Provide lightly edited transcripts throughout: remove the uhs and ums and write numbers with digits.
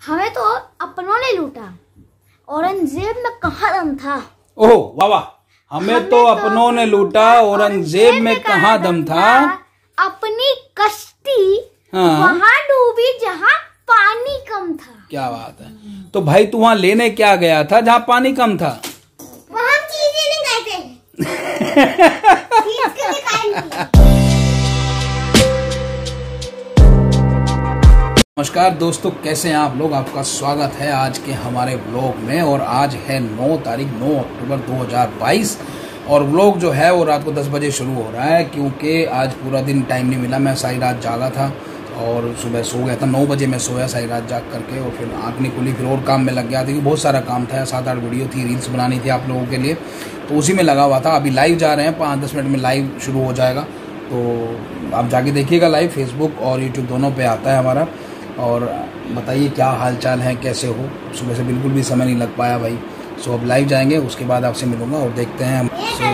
हमें तो अपनों ने लूटा, औरंगजेब में कहाँ दम था। ओह वाह वाह, हमें तो अपनों ने लूटा, औरंगजेब में कहाँ दम था। अपनी कश्ती हाँ। वहाँ डूबी जहाँ पानी कम था। क्या बात है। तो भाई तू वहाँ लेने क्या गया था जहाँ पानी कम था? वहाँ चीजें नहीं गए थे। नमस्कार दोस्तों, कैसे हैं आप लोग। आपका स्वागत है आज के हमारे व्लॉग में। और आज है 9 अक्टूबर 2022 और व्लॉग जो है वो रात को 10 बजे शुरू हो रहा है, क्योंकि आज पूरा दिन टाइम नहीं मिला। मैं सारी रात जागा था और सुबह सो गया था। 9 बजे मैं सोया सारी रात जाग करके, और फिर आँख नहीं खुली, फिर और काम में लग गया था, क्योंकि बहुत सारा काम था। 7-8 वीडियो थी, रील्स बनानी थी आप लोगों के लिए, तो उसी में लगा हुआ था। अभी लाइव जा रहे हैं, 5-10 मिनट में लाइव शुरू हो जाएगा, तो आप जाके देखिएगा। लाइव फेसबुक और यूट्यूब दोनों पे आता है हमारा। और बताइए क्या हाल चाल है, कैसे हो। सुबह से बिल्कुल भी समय नहीं लग पाया भाई। सो अब लाइव जाएंगे, उसके बाद आपसे मिलूंगा और देखते हैं।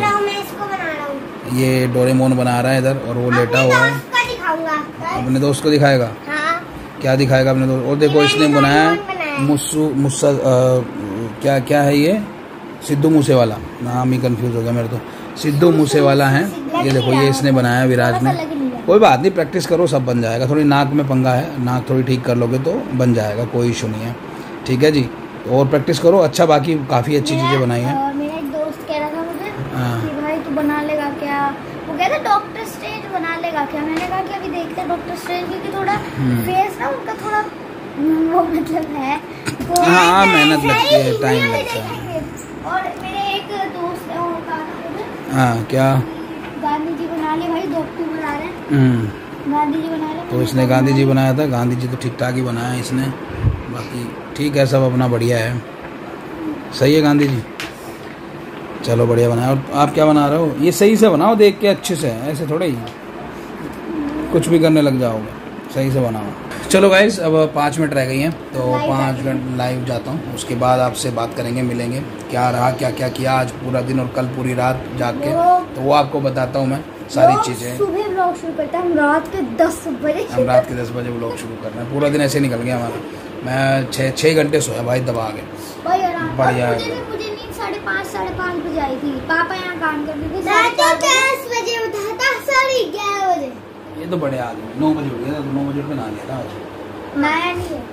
ये डोरेमोन बना रहा है इधर, और वो लेटा हुआ है। अपने दोस्त को दिखाएगा? हाँ। क्या दिखाएगा अपने दोस्त? और देखो इसने बनाया मुस्सा, क्या क्या है ये, सिद्धू मूसेवाला। नाम ही कंफ्यूज हो गया मेरे तो। सिद्धू मूसेवाला है ये, देखो ये इसने बनाया विराज ने। कोई बात नहीं, प्रैक्टिस करो, सब बन जाएगा। थोड़ी नाक में पंगा है, नाक थोड़ी ठीक कर लोगे तो बन जाएगा, कोई इशू नहीं है। ठीक है जी, और प्रैक्टिस करो। अच्छा, बाकी काफ़ी अच्छी चीज़ें बनाई हैं। मेरा एक दोस्त कह रहा था मुझे कि भाई तू बना लेगा क्या, वो कहता डॉक्टर स्ट्रेंज बना लेगा क्या। मैंने कहा कि अभी देखते हैं डॉक्टर स्ट्रेंज, क्योंकि थोड़ा फेस ना उनका थोड़ा वो मतलब है, हाँ मेहनत लगती है, टाइम लगता है। और मेरे एक दोस्त है, वो कहा हाँ क्या, गांधी जी बना ले भाई, डॉक्टर बना रहे हैं, गांधी जी बना रहे। तो इसने गांधी जी बनाया था। गांधी जी तो ठीक ठाक ही बनाया इसने, बाकी ठीक है, सब अपना बढ़िया है, सही है गांधी जी। चलो बढ़िया बनाया। और आप क्या बना रहे हो? ये सही से बनाओ, देख के अच्छे से, ऐसे थोड़े ही कुछ भी करने लग जाओगे, सही से बनाओ। चलो गाइस, अब 5 मिनट रह गई हैं, तो 5 मिनट लाइव जाता हूँ, उसके बाद आपसे बात करेंगे, मिलेंगे। क्या रहा, क्या क्या किया आज पूरा दिन और कल पूरी रात जाग के, तो वो आपको बताता हूँ मैं सारी चीज़ें। सुबह व्लॉग शुरू करते हैं हम रात के 10 बजे। हम रात के 10 बजे व्लॉग शुरू कर रहे हैं। पूरा दिन ऐसे निकल गया हमारा। मैं 6 घंटे सोया भाई, दबा के बढ़िया। मुझे नींद 5:30 बजे आई थी। पापा यहाँ काम करते थे, 10 बजे उठा था, सॉरी 11 बजे। ये तो बड़े आदमी, 9 बजे उठ गया था, 9 बजे उठ के नहा लिया था आज। नया नहीं है,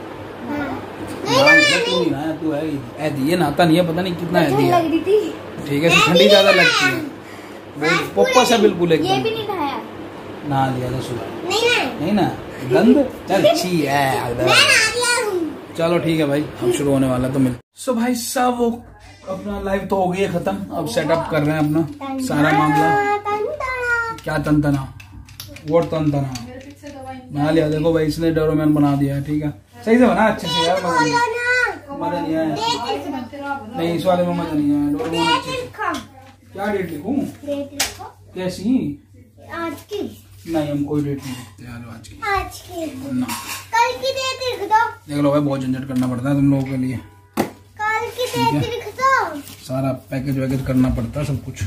नहीं तू है ये नहाता नहीं है, पता नहीं कितना है दिया लग रही थी। ठीक है, ठंडी ज्यादा लगती है, वो पप्पा से बिल्कुल एकदम। ये भी नहीं नहाया, नहा लिया था सुबह। नहीं ना गंद, चल अच्छी है। चलो ठीक है भाई, अब शुरू होने वाला, तो मिल। सो भाई साहब, वो अपना लाइव तो हो गई है खत्म। अब सेटअप कर रहे हैं अपना सारा मामला। क्या तंतना, वो तंतना बना लिया। देखो भाई, इसने डोरेमोन बना दिया है। ठीक है, सही से बना, अच्छे से यार। मजा नहीं आया, नहीं इस वाले में मजा नहीं आया। डोरेमोन अच्छे से। क्या डेट लिखूं? कैसी? आज की नहीं, हम कोई डेट नहीं लिखते यार आज की ना। कल की डेट लिख दो। देख लो भाई, बहुत झंझट करना पड़ता है तुम लोगों के लिए। कल की डेट लिख दो। सारा पैकेज वैकेज करना पड़ता है, सब कुछ।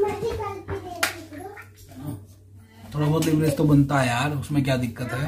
थोड़ा बहुत लिवरेज तो बनता है यार, उसमें क्या दिक्कत है।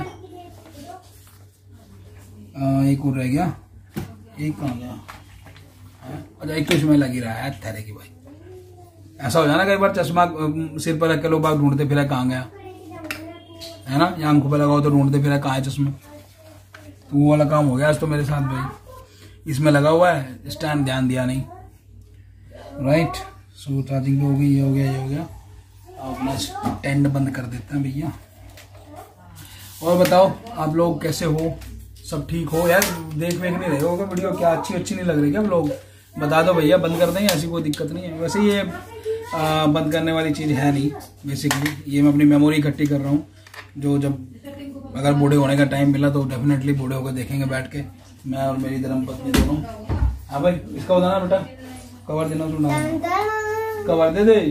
एक और रह गया, एक कहाँ गया? अच्छा, एक तो इसमें लगी रहा है थैरे की भाई। ऐसा हो जाना कई बार, चश्मा सिर पर रख के लोग बाग ढूंढते फिर कहाँ गया, है ना। या आंखों पे लगाओ तो ढूंढते फिर कहाँ है चश्मा। तो वो वाला काम हो गया आज तो मेरे साथ भाई। इसमें लगा हुआ है स्टैंड, ध्यान दिया नहीं। राइट, सो चार्जिंग हो गई, ये हो गया, ये हो गया। अपना स्टैंड बंद कर देते हैं भैया। और बताओ आप लोग कैसे हो, सब ठीक हो यार? देख नहीं रहे हो वीडियो, क्या अच्छी नहीं लग रही क्या? आप लोग बता दो भैया, बंद कर देंगे, ऐसी कोई दिक्कत नहीं है। वैसे ये बंद करने वाली चीज़ है नहीं बेसिकली। ये मैं अपनी मेमोरी इकट्ठी कर रहा हूँ, जो जब अगर बूढ़े होने का टाइम मिला तो डेफिनेटली बूढ़े होकर देखेंगे बैठ के, मैं और मेरी धर्मपत्नी दोनों। हाँ भाई, इसका बताना बेटा, कवर देना, सुना कवर दे दे।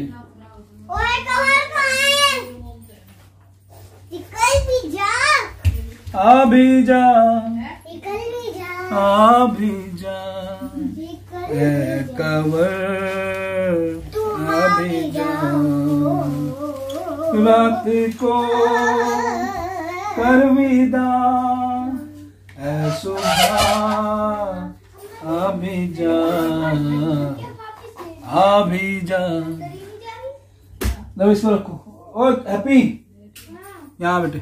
अभी जा, अभी जा, कवर अभी जा, रात को कर विदा, अभी जा अभी जा। लो इसको रखो। ओ हैप्पी यहाँ बेटे,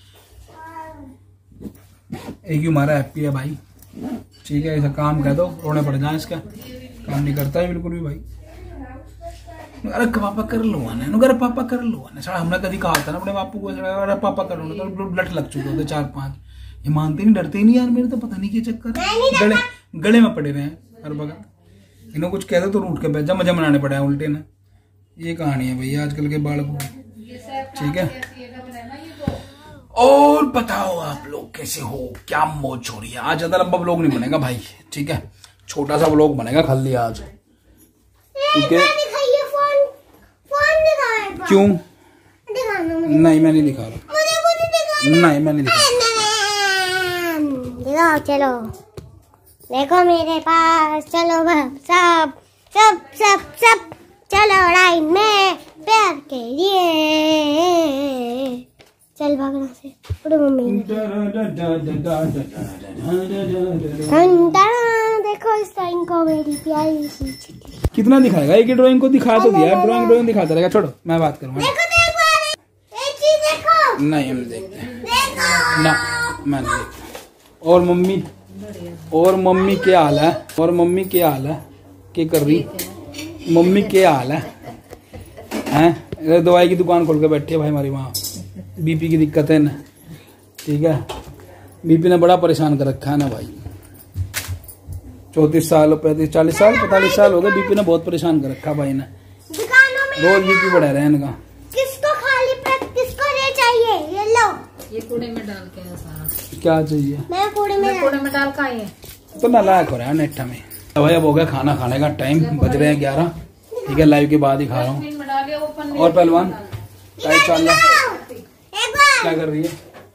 एक ही हमारा हैप्पी है भाई, ठीक है। ऐसा काम कह दो रोने पड़ जाए, इसका काम नहीं करता है बिल्कुल भी भाई। अरे पापा कर लो आने, अरे पापा कर लो आने। सारा हमने कभी कहा था ना अपने बापू को, अरे पापा कर लो, तो लट लग चुके होते 4-5। ये मानते नहीं, डरते ही नहीं यार मेरे, तो पता नहीं क्या चक्कर है, गले में पड़े रहे हैं हर वक्त। इन्हों कुछ कह दो तो रूठ के बैठ जा, मजा मनाने पड़े हैं उल्टे ना। ये कहानी है भैया आजकल के बालकों की, ठीक है। और बताओ आप लोग कैसे हो, क्या मौज हो रही है। आज ज्यादा लंबा व्लॉग नहीं बनेगा भाई, ठीक है, छोटा सा व्लॉग बनेगा खाली आज, ठीक है। क्यों? नहीं मैं नहीं दिखा रहा, नहीं मैं नहीं दिखा रहा। चलो देखो मेरे पास, चलो सब सब सब सब चलो लाइन में प्यार के लिए, चल भागना से। मम्मी देखो इस ड्राइंग को, मेरी प्यारी सी। कितना दिखाएगा एक ड्राइंग को, दिखा तो दिया, ड्राइंग दिखाता रहेगा। छोड़ो मैं बात करूँगा। नहीं हम देखते ना, मैं नहीं देखता। और मम्मी क्या हाल है, और मम्मी क्या हाल है, क्या कर रही मम्मी, क्या हाल है हैं? दवाई की दुकान खोल के बैठी है भाई हमारी वहाँ, बीपी की दिक्कत है ना, ठीक है। बीपी ने बड़ा परेशान कर रखा है ना भाई, 34 साल 35 40 साल 45 साल हो गए, बीपी ने बहुत परेशान कर रखा भाई ने, रोज बीपी बढ़ा रहे हैं इनका। किसको खाली किसको ये चाहिए, ये लो, ये कूड़े में डाल के है सारा। क्या चाहिए? मैं कूड़े में डाल का है तो नालायक हो रहा है नेट्टा में। भाई अब हो गया खाना खाने का टाइम, बज रहे हैं 11, ठीक है। लाइव के बाद ही खा रहा हूँ। और पहलवान क्या कर रही है?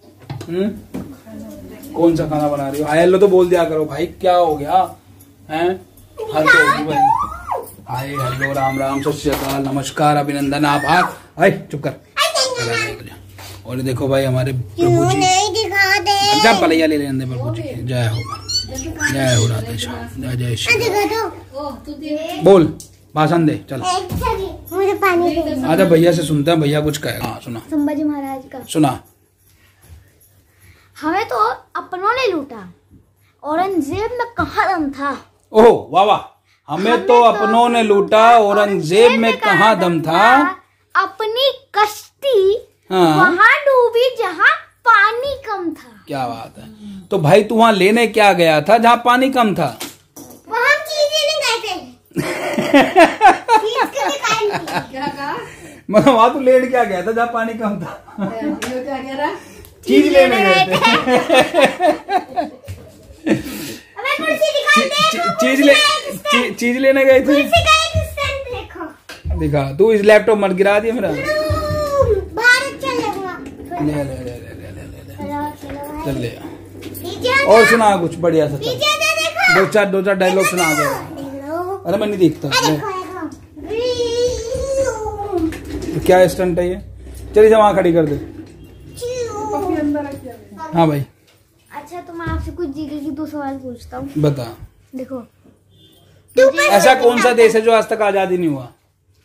कौन सा खाना बना रही हो? हेलो तो बोल दिया करो भाई, क्या हो गया हैं? हद होगी भाई। हाय हेलो राम राम सत श्री अकाल नमस्कार अभिनंदन आभार। हाय चुप कर। और देखो भाई हमारे प्रभु जी, अच्छा पलैया ले लेने प्रभु जी। जय हो राधे श्याम, जय श्री। बोल भाषण दे, चल मुझे पानी दे। आजा भैया से सुनते हैं, भैया कुछ कहेगा। हाँ सुना, संभाजी महाराज का सुना। हमें तो अपनों ने लूटा, औरंगजेब में कहाँ दम था। ओह वाह वाह, हमें तो अपनों ने लूटा, औरंगजेब में कहाँ दम था। अपनी कश्ती हाँ। वहाँ डूबी जहाँ पानी कम था। क्या बात है। तो भाई तू वहाँ लेने क्या गया था जहाँ पानी कम था? वहाँ चीजें नहीं गए थे। क्या कहा? मतलब वहाँ तू लेने क्या गया था जहाँ पानी कम था? क्या कह रहा? चीज लेने गए थे। चीज लेने गए थे। दिखा तू, इस लैपटॉप मत गिरा दिया मेरा। चल ले। और सुना कुछ बढ़िया सा, दो चार डायलॉग सुना दो। अरे मैं नहीं देखता। क्या स्टंट है ये? चलिए से वहाँ खड़ी कर दे। हाँ भाई। अच्छा तो मैं आपसे कुछ जीके की 2 सवाल पूछता हूँ। बता। देखो ऐसा कौन सा देश है जो आज तक आजादी नहीं हुआ?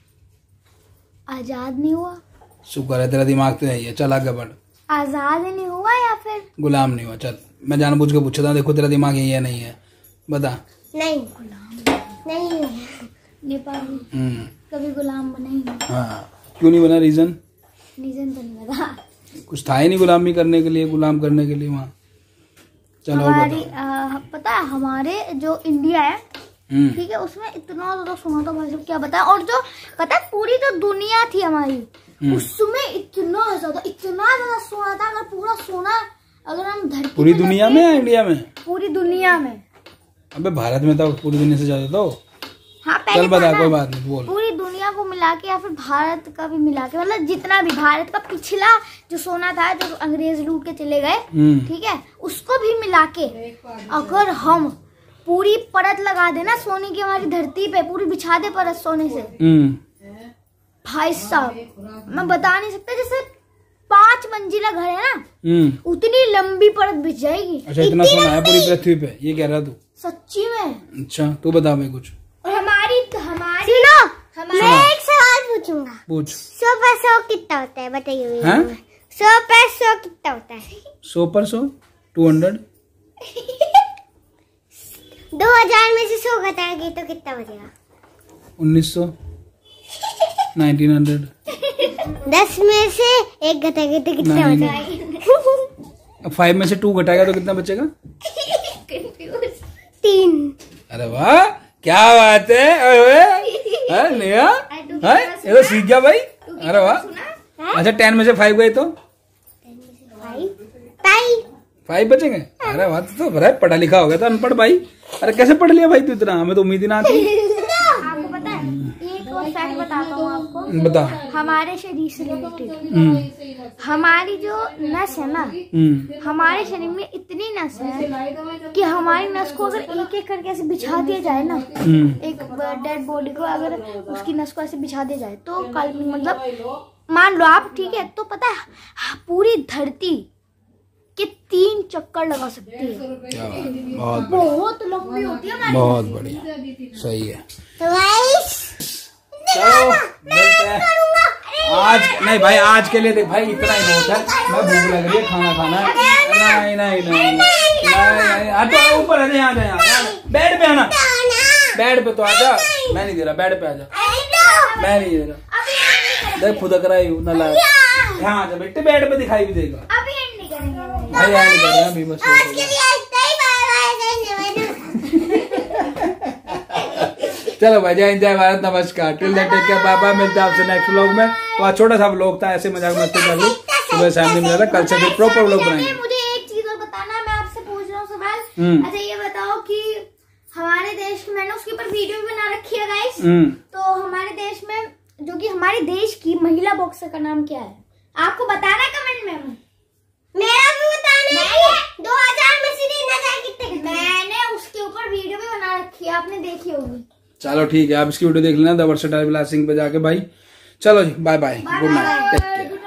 आजाद नहीं हुआ। शुक्र है तेरा दिमाग तो यही है। चल आगे बढ़। आजाद नहीं हुआ या फिर गुलाम नहीं हुआ। चल मैं जानबूझ के पूछता हूँ, देखो तेरा दिमाग यही है नहीं है, बता। नहीं गुलाम नहीं है, नेपाली कभी गुलाम बना ही नहीं। हाँ क्यों नहीं बना? रीजन तो नहीं बता। कुछ था ही नहीं गुलामी करने के लिए, गुलाम करने के लिए वहाँ। चलो हमारी पता है हमारे जो इंडिया है, ठीक है, उसमें इतना ज्यादा सोना था भाई साहब, क्या बताया। और जो पता है पूरी जो दुनिया थी हमारी, उसमें इतना ज्यादा सोना था। अगर पूरा सोना अगर हम धरती पूरी दुनिया में या इंडिया में? पूरी दुनिया में। अबे भारत में तो पूरी दुनिया से ज्यादा तो। हाँ चल बता, कोई बात नहीं बोल। पूरी दुनिया को मिला के या फिर भारत का भी मिला के, मतलब जितना भी भारत का पिछला जो सोना था जो अंग्रेज लूट के चले गए, ठीक है, उसको भी मिला के अगर हम पूरी परत लगा देना सोने की, हमारी धरती पे पूरी बिछा दे परत सोने से, भाई साहब मैं बता नहीं सकता। जैसे 5 मंजिला घर है ना, उतनी लंबी परत बिछ जाएगी। अच्छा, इतना सोना है पूरी पृथ्वी पे, ये कह रहा तू? सच्ची में। अच्छा, तू बता मैं कुछ। और हमारी सुनो, मैं एक सवाल पूछूंगा। पूछ। 100 पर 100 कितना होता है बताइए? 100 पर 100 कितना होता है? 100 पर 100 200। 2000 में से 100 घटाएंगे तो कितना बचेगा? 1900। 1900। 10 में से 1 घटाएंगे तो कितना बचेगा? अब 5 में से 2 घटाएगा तो कितना बचेगा? 3। अरे वाह, क्या बात है नेहा, ये तो सीख गया भाई। अरे वाह। अच्छा, 10 में से 5 गए तो 5 बचेंगे। अरे वाह, तो बड़ा पढ़ा लिखा हो गया था, अनपढ़ भाई। अरे कैसे पढ़ लिया भाई तू इतना? हमें तो उम्मीद ही ना थी। आपको पता है, एक और फैक्ट बताता हूँ आपको। बता। हमारे शरीर से रिलेटेड हमारी जो नस है ना, हमारे शरीर में इतनी नस है कि हमारी नस को अगर एक एक करके ऐसे बिछा दिया जाए ना, एक डेड बॉडी को अगर उसकी नस को ऐसे बिछा दिया जाए तो कल मतलब मान लो आप, ठीक है, तो पता है पूरी धरती के 3 चक्कर लगा सकती है। क्या बात, बहुत लंबी होती है। बहुत बढ़िया, सही है। चलो मिलते हैं आज। नहीं भाई, आज के लिए देख भाई, इतना ही बहुत है। मैं भूख लग रही है, खाना खाना है। नहीं, तो ऊपर आ जा, यहाँ जा, बेड पे आना। बेड पे तो आजा। मैं नहीं दे रहा, बेड पे आजा। मैं नहीं दे रहा, देख खुद कर रही हूँ ना। यहाँ आजा बेटे, बेड पे दिखाई भी देगा। भाई यार नहीं कर रहे हैं अभी, बस चलो भाई, जय हिंद, जय भारत, नमस्कार। Till that take care, bye bye. मिलते हैं आपसे नेक्स्ट व्लॉग में। तो आज छोटा सा व्लॉग था, ऐसे मजाक मस्ती कर ली। सुबह शाम दिन मिला था, कल से फिर प्रॉपर व्लॉग बनाएंगे। मुझे एक चीज और बताना, मैं आपसे पूछ रहा हूँ सवाल। अच्छा ये बताओ कि हमारे देश में, मैंने उसके ऊपर वीडियो भी बना रखी है गाइस, तो हमारे देश में जो कि हमारे देश की महिला बॉक्सर का नाम क्या है? आपको बताना है कमेंट में। मेरा भी बताना है। 2000 में से कितने? मैंने उसके ऊपर वीडियो भी बना रखी है, आपने देखी होगी। चलो ठीक है, आप इसकी वीडियो देख लेना द वर्सेटाइल विलास सिंह पे जाके भाई। चलो जी, bye bye, good night, take care.